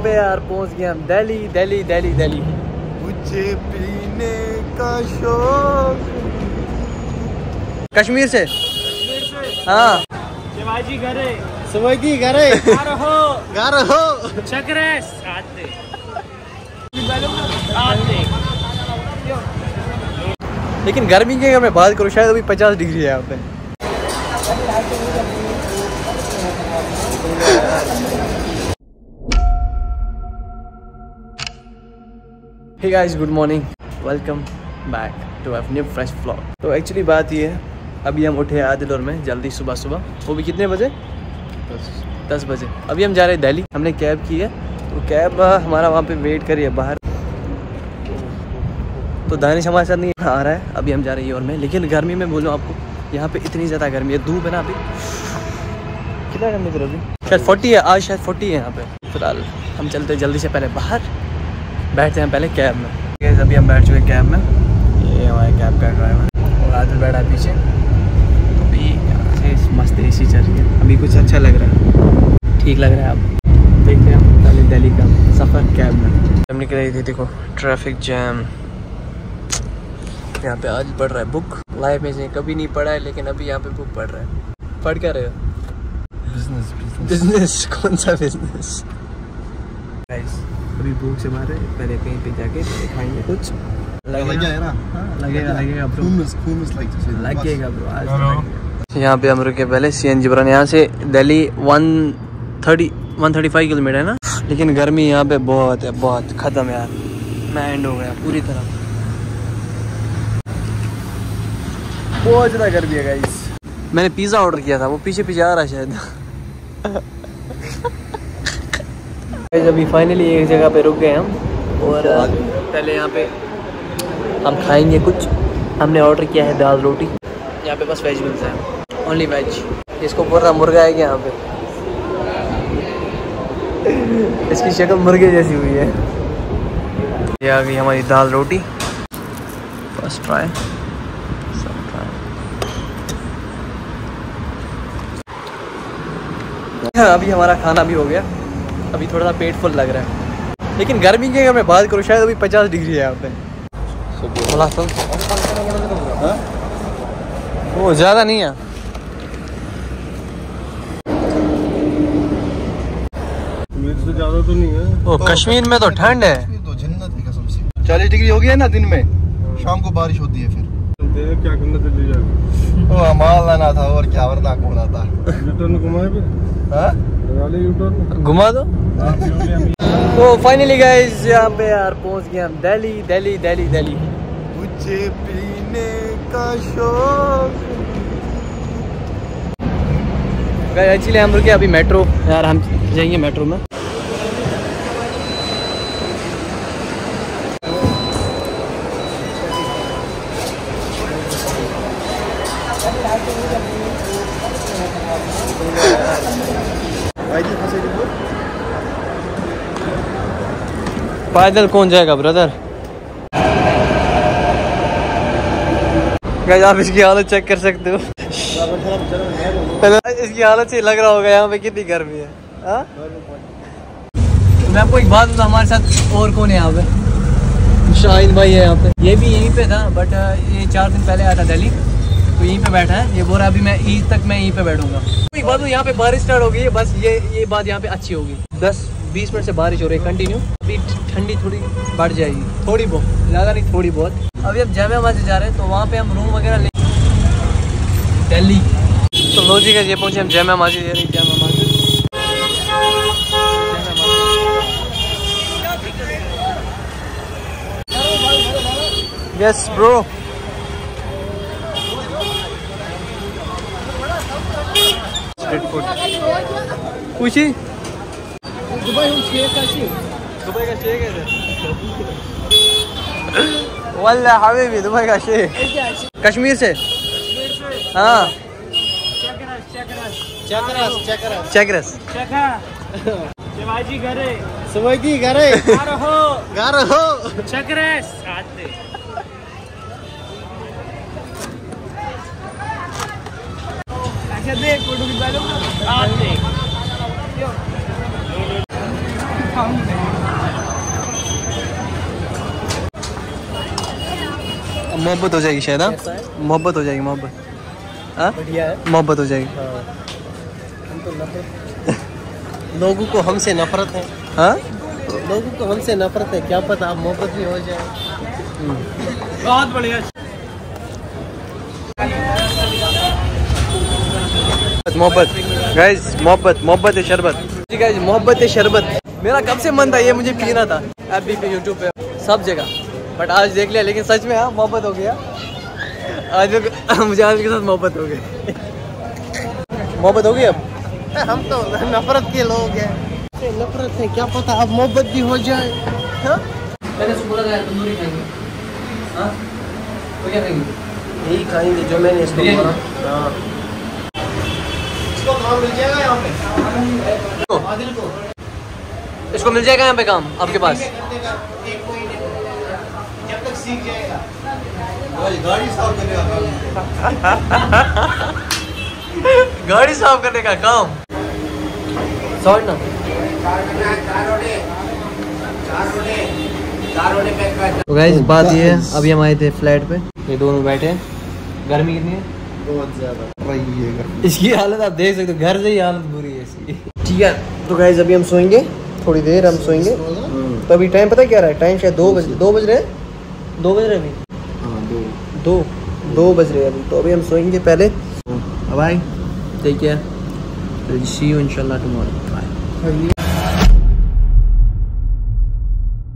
पे यार पहुंच गए हम दिल्ली दिल्ली दिल्ली दिल्ली। मुझे पीने का शौक। कश्मीर से हाँ शिवाजी घरे सुबह घरे घर हो चक्रेस आते लेकिन गर्मी की अगर मैं बात करूँ शायद अभी 50 डिग्री है यहाँ पे। Hey guys good morning, welcome back to a new fresh vlog. तो एक्चुअली बात ये है, अभी हम उठे आदिलोर में जल्दी सुबह सुबह, वो भी कितने बजे? 10 बजे। अभी हम जा रहे हैं दिल्ली, हमने कैब की है तो कैब हमारा वहाँ पे वेट करी है बाहर। तो दानिश हमारे साथ नहीं आ रहा है, अभी हम जा रहे हैं और में। लेकिन गर्मी में बोलूँ आपको, यहाँ पे इतनी ज़्यादा गर्मी है, धूप है ना। अभी कितना टेम्परेचर अभी? शायद 40 है, आज शायद 40 है यहाँ पे। फिलहाल हम चलते हैं जल्दी से, पहले बाहर बैठते हैं पहले कैब में। अभी हम बैठ चुके कैब में, ये हमारे कैब का ड्राइवर और आदिल बैठा है पीछे। तो अभी यहाँ से मस्त AC चल रही है, अभी कुछ अच्छा लग रहा है, ठीक लग रहा है। आप देखते हैं हम पहले दिल्ली का सफ़र कैब में। हम निकल रही थी, देखो ट्रैफिक जैम। यहाँ पे आज पढ़ रहा है बुक, लाइफ में से कभी नहीं पढ़ा है लेकिन अभी यहाँ पे बुक पढ़ रहा है। पढ़ क्या रहे हो? बिजनेस। कौन सा बिजनेस? अभी भूख से मारे, पहले कहीं पे जाके खाएंगे कुछ। लगेगा ब्रो आज। यहाँ पे हम रुके पहले CNG पर। यहाँ से दिल्ली 135 किलोमीटर है ना। लेकिन गर्मी यहाँ पे बहुत है, बहुत खत्म यार। मैं एंड हो गया पूरी तरह, बहुत ज़्यादा गर्मी है गाइस। मैंने पिज़्ज़ा ऑर्डर किया था, वो पीछे पीछे आ रहा है शायद। अभी फाइनली एक जगह पे रुक गए हम, और पहले यहाँ पे हम खाएंगे कुछ। हमने ऑर्डर किया है दाल रोटी। यहाँ पे बस वेज मिलता है, ओनली वेज। इसको बोल रहा मुर्गा है क्या यहाँ पे? इसकी शक्ल मुर्गे जैसी हुई है। ये आ गई हमारी दाल रोटी, फर्स्ट ट्राई। अभी हमारा खाना भी हो गया, अभी थोड़ा सा पेट फुल लग रहा है। लेकिन गर्मी की अगर मैं बात करूँ शायद अभी 50 डिग्री है यहाँ पे। वो ज़्यादा नहीं है, से ज़्यादा तो नहीं है। वो कश्मीर में तो ठंड है। तो जन्नत की कसम से 40 डिग्री हो गया है ना दिन में, शाम को बारिश होती है। फिर क्या करना दिल्ली जाके? वो माल लाना था और क्या, वरना होना था। यूटर्न घुमाए पे? हाँ? यूटर्न घुमा दो। तो फाइनली गाइस यहाँ पे यार पहुँच गए हम दिल्ली दिल्ली दिल्ली दिल्ली। मुझे पीने का शौक। एक्चुअली हम रुके अभी मेट्रो, यार हम जाएंगे मेट्रो में। पैदल कौन जाएगा ब्रदर? गाइस आप इसकी हालत चेक कर सकते हो। इसकी हालत से लग रहा होगा यहाँ पे कितनी गर्मी है। मैं आपको एक बात बताऊं, हमारे साथ और कौन है यहाँ पे? शाहिद भाई है यहाँ पे। ये भी यहीं पे था, बट ये 4 दिन पहले आया था दिल्ली, तो यहीं पे बैठा है। ये बोल रहा है अभी मैं ईद तक मैं यहीं पे बैठूंगा। एक बात, यहाँ पे बारिश स्टार्ट हो गई है, बस ये बात यहाँ पे अच्छी होगी। 10-20 मिनट से बारिश हो रही है कंटिन्यू। अभी ठंडी थोड़ी बढ़ जाएगी, थोड़ी बहुत, ज़्यादा नहीं थोड़ी बहुत। अभी हम जामिया मस्जिद जा रहे हैं, तो वहाँ पे हम रूम वगैरह ले दिल्ली। तो लो जी ये पहुँचे हम Jamia Masjid. Jamia Masjid yes bro. Street food कुछ ही दुबई का शेक है वल्ला हबीबी, दुबई का शेक। कश्मीर से हाँ। चक्रस शिवाजी घरे घरे घर हो चक्रेस आते। अच्छा देख फोटो की आते। मोहब्बत हो जाएगी शायद, हाँ मोहब्बत हो जाएगी, मोहब्बत, हाँ बढ़िया है। मोहब्बत हो जाएगी। हम तो नफरत लोगों को हमसे नफरत है, हाँ लोगों को हमसे नफरत है, क्या पता आप मोहब्बत भी हो जाए। बहुत बढ़िया। मोहब्बत गाइस, मोहब्बत, मोहब्बत है शरबत जी गाइस, मोहब्बत है शरबत। मेरा कब से मन था ये मुझे पीना था, एफबी पे, यूट्यूब पे, सब जगह, बट आज देख लिया। लेकिन सच में हाँ मोहब्बत हो गया आज मुझे आज के साथ मोहब्बत हो गई। मोहब्बत हो गई अब। हम तो नफरत के लोग हैं, नफरत है, क्या पता अब मोहब्बत भी हो जाए। हाँ? मैंने उसको बोला था तंदूरी खाएंगे, हाँ तो क्या खाएंगे? यही खाएंगे जो मैंने इसको बोला। हाँ। इसको काम मिल जाएगा यहाँ पे, आदिल को। इसको मिल जाएगा यहाँ पे काम आपके पास? एक महीने जब तक सीख जाएगा। गाड़ी साफ करने का काम। गाड़ी साफ करने का काम, सॉरी ना। तो गाइस बात ये है, अभी हम आए थे फ्लैट पे, ये दोनों बैठे हैं। गर्मी कितनी है? बहुत ज्यादा वही है। इसकी हालत आप देख सकते हो, घर से ही हालत बुरी है इसकी। ठीक है तो गाइस अभी हम सोएंगे, थोड़ी देर हम सोएंगे। तो अभी टाइम पता क्या रहा है? टाइम शायद 2 बज रहे, 2 बज रहे अभी। हाँ 2 बज रहे हैं अभी। तो अभी हम सोएंगे पहले। Bye, take care, see you इंशाल्लाह टुमारो, बाय।